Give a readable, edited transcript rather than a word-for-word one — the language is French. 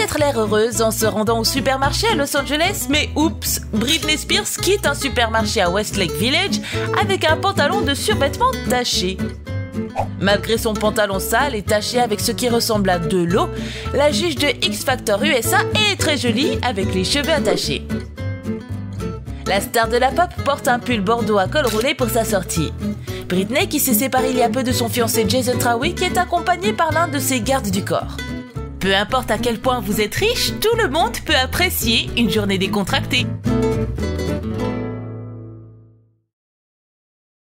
peut-être l'air heureuse en se rendant au supermarché à Los Angeles, mais oups, Britney Spears quitte un supermarché à Westlake Village avec un pantalon de survêtement taché. Malgré son pantalon sale et taché avec ce qui ressemble à de l'eau, la juge de X Factor USA est très jolie avec les cheveux attachés. La star de la pop porte un pull bordeaux à col roulé pour sa sortie. Britney, qui s'est séparée il y a peu de son fiancé Jason Trawick, est accompagnée par l'un de ses gardes du corps. Peu importe à quel point vous êtes riche, tout le monde peut apprécier une journée décontractée.